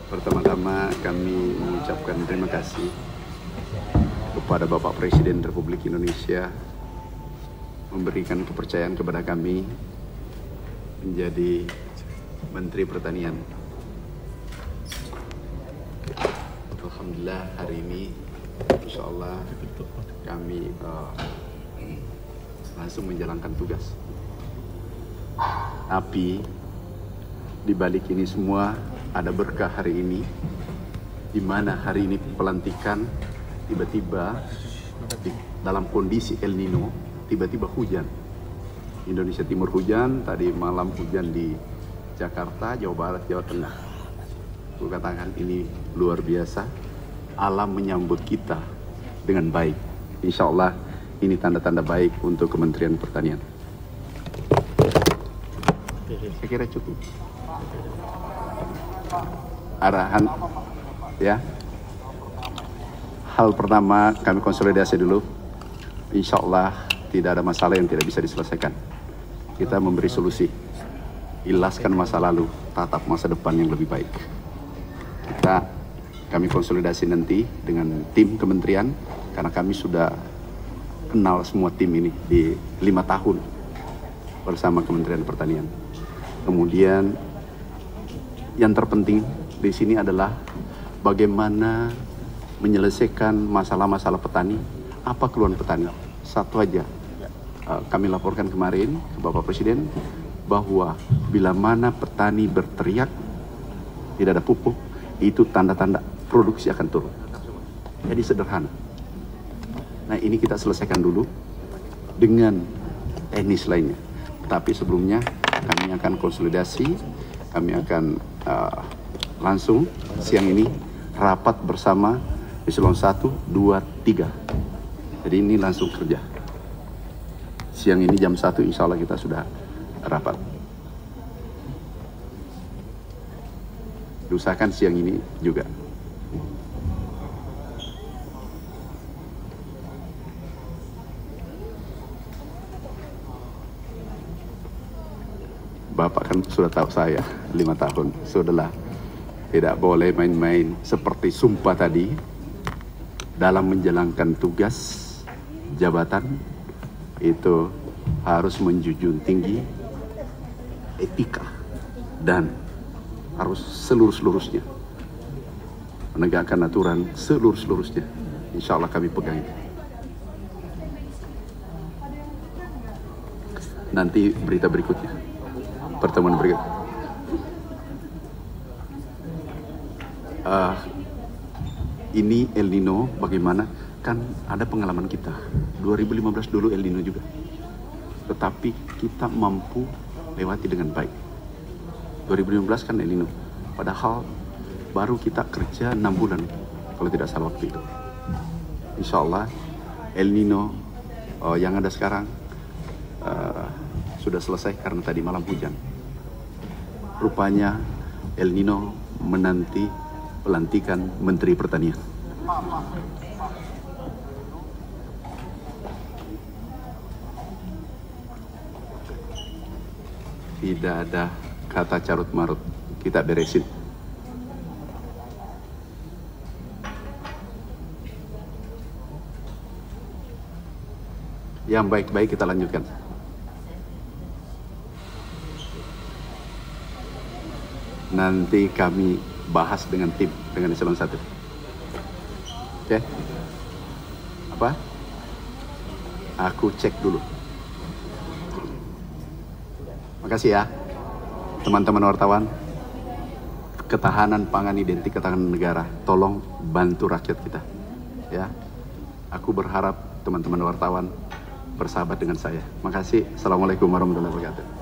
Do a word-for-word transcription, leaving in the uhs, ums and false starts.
Pertama-tama kami mengucapkan terima kasih kepada Bapak Presiden Republik Indonesia memberikan kepercayaan kepada kami menjadi Menteri Pertanian. Alhamdulillah hari ini insya Allah kami uh, langsung menjalankan tugas. Tapi di balik ini semua ada berkah hari ini, di mana hari ini pelantikan tiba-tiba dalam kondisi El Nino, tiba-tiba hujan. Indonesia Timur hujan, tadi malam hujan di Jakarta, Jawa Barat, Jawa Tengah. Aku katakan ini luar biasa, alam menyambut kita dengan baik. Insya Allah ini tanda-tanda baik untuk Kementerian Pertanian. Saya kira cukup. Arahan ya. Hal pertama kami konsolidasi dulu. Insya Allah tidak ada masalah yang tidak bisa diselesaikan. Kita memberi solusi, ilaskan masa lalu, tatap masa depan yang lebih baik. Kita kami konsolidasi nanti dengan tim kementerian, karena kami sudah kenal semua tim ini di lima tahun bersama Kementerian Pertanian. Kemudian yang terpenting di sini adalah bagaimana menyelesaikan masalah-masalah petani. Apa keluhan petani? Satu aja, uh, kami laporkan kemarin ke Bapak Presiden bahwa bila mana petani berteriak tidak ada pupuk, itu tanda-tanda produksi akan turun. Jadi sederhana. Nah ini kita selesaikan dulu dengan teknis lainnya. Tapi sebelumnya kami akan konsolidasi, kami akan uh, langsung siang ini rapat bersama eselon satu, dua, tiga. Jadi ini langsung kerja. Siang ini jam satu insya Allah kita sudah rapat. Diusahakan siang ini juga. Bapak kan sudah tahu saya lima tahun, sudahlah, tidak boleh main-main seperti sumpah tadi dalam menjalankan tugas jabatan. Itu harus menjunjung tinggi etika dan harus seluruh-seluruhnya menegakkan aturan seluruh-seluruhnya. Insya Allah kami pegang. Nanti berita berikutnya, pertemuan berikut. Uh, ini El Nino bagaimana? Kan ada pengalaman kita. dua ribu lima belas dulu El Nino juga. Tetapi kita mampu lewati dengan baik. dua ribu lima belas kan El Nino. Padahal baru kita kerja enam bulan kalau tidak salah waktu itu. Insya Allah El Nino uh, yang ada sekarang uh, sudah selesai karena tadi malam hujan. Rupanya El Nino menanti pelantikan Menteri Pertanian. Tidak ada kata carut marut, kita beresin. Yang baik-baik kita lanjutkan. Nanti kami bahas dengan tim, dengan eselon satu. Oke? Apa? Aku cek dulu. Makasih ya, teman-teman wartawan. Ketahanan pangan identik ketahanan negara. Tolong bantu rakyat kita. Ya, aku berharap teman-teman wartawan bersahabat dengan saya. Makasih. Assalamualaikum warahmatullahi wabarakatuh.